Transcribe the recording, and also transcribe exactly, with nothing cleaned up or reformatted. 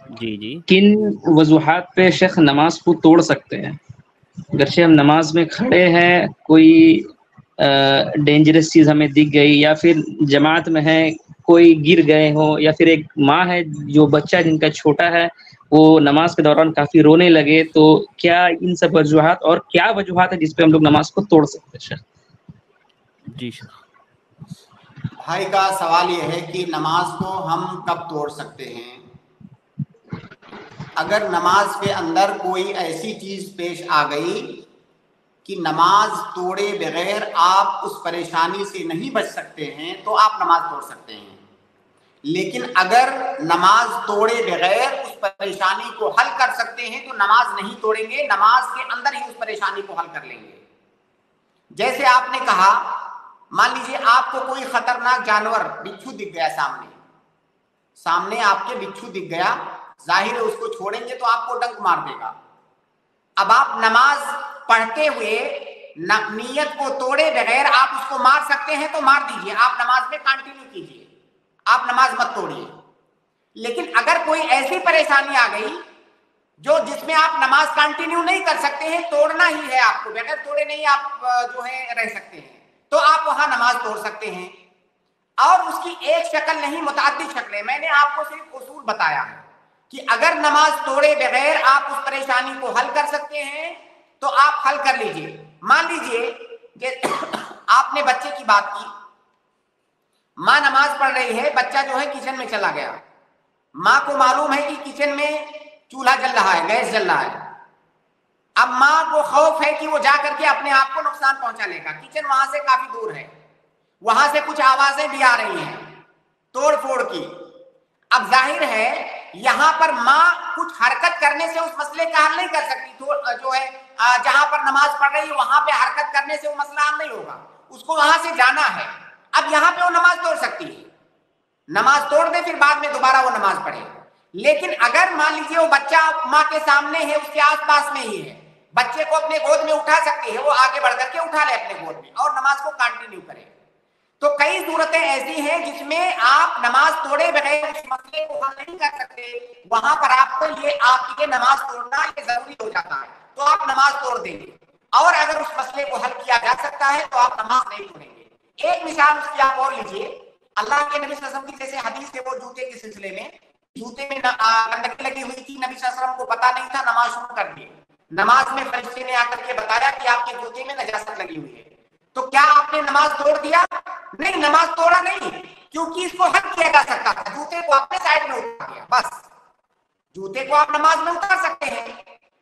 جی جی کن وجوہات پہ شیخ نماز کو توڑ سکتے ہیں؟ اگرچہ ہم نماز میں کھڑے ہیں، کوئی ڈینجرس چیز ہمیں دکھ گئی، یا پھر جماعت میں ہے کوئی گر گئے ہو، یا پھر ایک ماں ہے جو بچہ جن کا چھوٹا ہے وہ نماز کے دوران کافی رونے لگے، تو کیا ان سب وجوہات اور کیا وجوہات ہے جس پہ ہم لوگ نماز کو توڑ سکتے ہیں شیخ؟ جی شیخ، بھائی کا سوال یہ ہے کہ نماز کو ہم کب توڑ سکتے ہیں؟ اگر نماز کے اندر کوئی ایسی چیز پیش آ گئی کہ نماز توڑے بغیر آپ اس پریشانی سے نہیں بچ سکتے ہیں تو آپ نماز توڑ سکتے ہیں. لیکن اگر نماز توڑے بغیر اس پریشانی کو حل کر سکتے ہیں تو نماز نہیں توڑیں گے، نماز کے اندر ہی اس پریشانی کو حل کر لیں گے. جیسے آپ نے کہا، مان لیجیے آپ کو کوئی خطرناک جانور بچھو دکھ گیا، سامنے سامنے آپ کے بچھو دکھ گیا، ظاہر ہے اس کو چھوڑیں گے تو آپ کو ڈنک مار دے گا. اب آپ نماز پڑھتے ہوئے نیت کو توڑے بغیر آپ اس کو مار سکتے ہیں تو مار دیجئے، آپ نماز میں کنٹینیو کیجئے، آپ نماز مت توڑیے. لیکن اگر کوئی ایسی پریشانی آ گئی جو جس میں آپ نماز کنٹینیو نہیں کر سکتے ہیں، توڑنا ہی ہے آپ کو، بغیر توڑے نہیں آپ جو ہے رہ سکتے ہیں، تو آپ وہاں نماز توڑ سکتے ہیں. اور اس کی ایک شکل نہیں، متعدد شکلیں. میں نے آپ کو صرف اصول بتایا ہے کہ اگر نماز توڑے بغیر آپ اس پریشانی کو حل کر سکتے ہیں تو آپ حل کر لیجئے. مان لیجئے کہ آپ نے بچے کی بات کی، ماں نماز پڑھ رہی ہے، بچہ جو ہے کچن میں چلا گیا، ماں کو معلوم ہے کہ کچن میں چولہا جل رہا ہے، گیس جل رہا ہے. اب ماں کو خوف ہے کہ وہ جا کر کے اپنے آپ کو نقصان پہنچا لے گا، کچن وہاں سے کافی دور ہے، وہاں سے کچھ آوازیں بھی آ رہی ہیں توڑ پھوڑ کی. اب ظاہر ہے یہاں پر ماں کچھ حرکت کرنے سے اس مسئلے کا حل نہیں کر سکتی، تو جو ہے جہاں پر نماز پڑھ رہی ہے وہاں پہ حرکت کرنے سے وہ مسئلہ حل نہیں ہوگا، اس کو وہاں سے جانا ہے. اب یہاں پہ وہ نماز توڑ سکتی ہے، نماز توڑ دے پھر بعد میں دوبارہ وہ نماز پڑھے. لیکن اگر مان لیجیے وہ بچہ ماں کے سامنے ہے، اس کے آس پاس میں ہی ہے، بچے کو اپنے گود میں اٹھا سکتی ہے، وہ آگے بڑھ کر کے اٹھا لے اپنے گود میں اور نماز کو کنٹینیو کرے. تو کئی صورتیں ایسی ہیں جس میں آپ نماز توڑے بغیر اس مسئلے کو حل نہیں کر سکتے، وہاں پر آپ کو یہ آپ کی نماز توڑنا یہ ضروری ہو جاتا ہے، تو آپ نماز توڑ دیں گے. اور اگر اس مسئلے کو حل کیا جا سکتا ہے تو آپ نماز نہیں توڑیں گے. ایک مثال اس کی آپ اور لیجئے، اللہ کے نبی صلی اللہ علیہ وسلم کی جیسے حدیث ہے وہ جوتے کے سلسلے میں، جوتے میں گندگی لگی ہوئی تھی، نبی صلی اللہ علیہ وسلم کو پتا نہیں تھا، نماز شروع کر دی. نماز میں فرشتے نے آ کر کے بتایا کہ آپ کے جوتے میں نجاست لگی ہوئی ہے. تو کیا آپ نے نماز توڑ دیا؟ نہیں، نماز توڑا نہیں، کیونکہ اس کو حل کیا جا سکتا تھا. جوتے کو آپ نے سائڈ میں اتار دیا، بس جوتے کو آپ نماز میں اتار سکتے ہیں،